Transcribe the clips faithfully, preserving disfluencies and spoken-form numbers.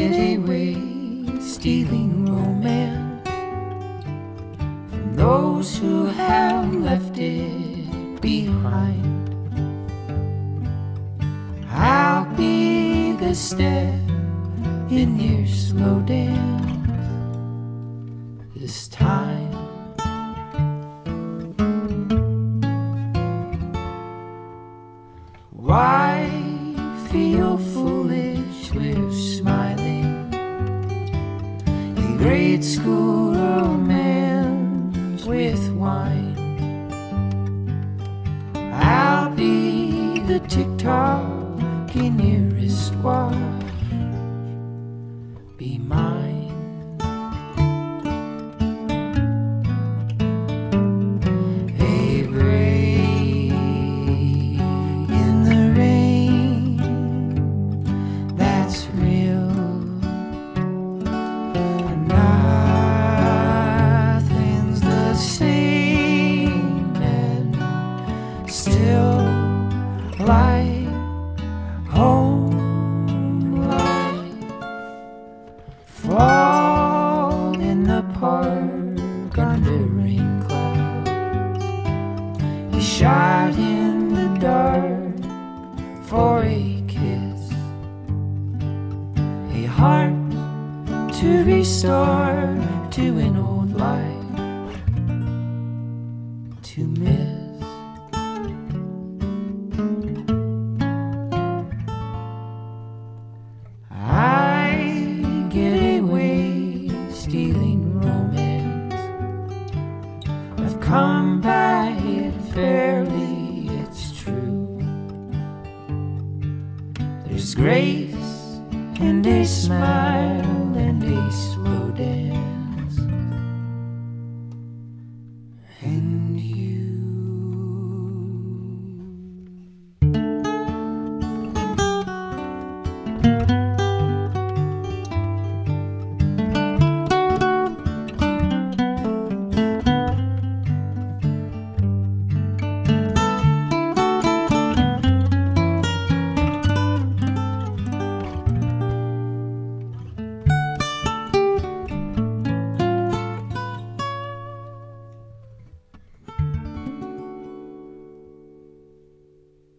get away stealing romance from those who have left it behind. I'll be the step in your slow dance this time. Why feel foolish? We're smiling. A grade school romance with wine. I'll be the tick-tock in your wristwatch. Be mine. Like home light, fall in the park under rain clouds. You shot in the dark for a kiss, a heart to restore to an old life to miss. Stealing romance, I've come by it fairly, it's true. There's grace and a smile and a slow dance, and you.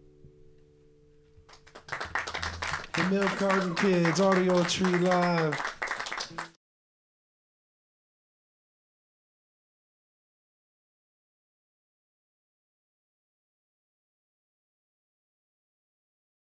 The Carton Kids, Audiotree Live.